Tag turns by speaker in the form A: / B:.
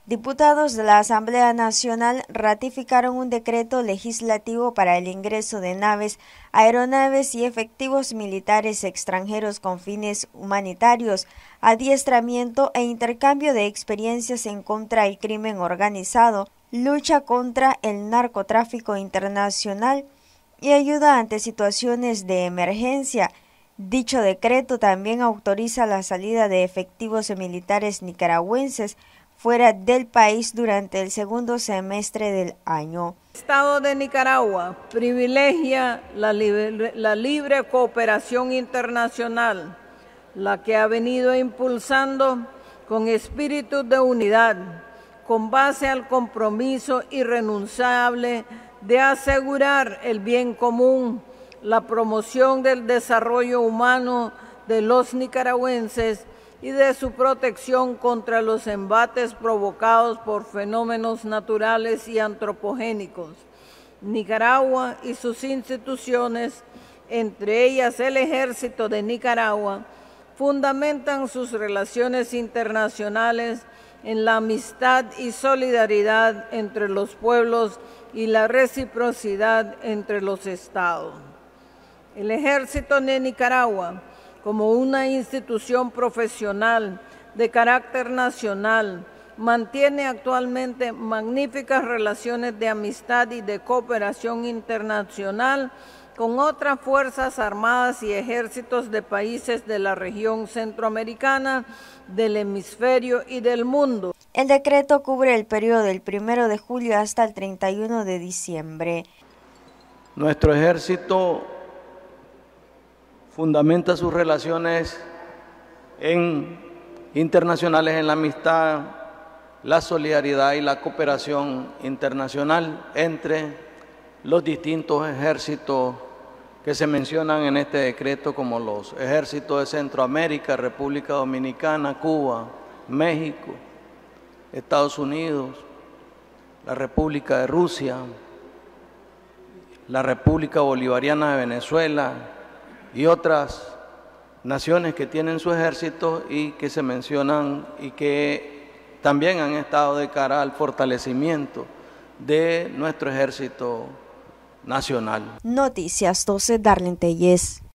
A: Diputados de la Asamblea Nacional ratificaron un decreto legislativo para el ingreso de naves, aeronaves y efectivos militares extranjeros con fines humanitarios, adiestramiento e intercambio de experiencias en contra del crimen organizado, lucha contra el narcotráfico internacional y ayuda ante situaciones de emergencia. Dicho decreto también autoriza la salida de efectivos militares nicaragüenses fuera del país durante el segundo semestre del año.
B: El Estado de Nicaragua privilegia la libre cooperación internacional, la que ha venido impulsando con espíritu de unidad, con base al compromiso irrenunciable de asegurar el bien común, la promoción del desarrollo humano de los nicaragüenses y de su protección contra los embates provocados por fenómenos naturales y antropogénicos. Nicaragua y sus instituciones, entre ellas el Ejército de Nicaragua, fundamentan sus relaciones internacionales en la amistad y solidaridad entre los pueblos y la reciprocidad entre los estados. El Ejército de Nicaragua, como una institución profesional de carácter nacional, mantiene actualmente magníficas relaciones de amistad y de cooperación internacional con otras fuerzas armadas y ejércitos de países de la región centroamericana, del hemisferio y del mundo.
A: El decreto cubre el periodo del 1 de julio hasta el 31 de diciembre.
C: Nuestro ejército fundamenta sus relaciones internacionales en la amistad, la solidaridad y la cooperación internacional entre los distintos ejércitos que se mencionan en este decreto, como los ejércitos de Centroamérica, República Dominicana, Cuba, México, Estados Unidos, la República de Rusia, la República Bolivariana de Venezuela y otras naciones que tienen su ejército y que se mencionan y que también han estado de cara al fortalecimiento de nuestro ejército nacional.
A: Noticias 12, Darlene Tellez.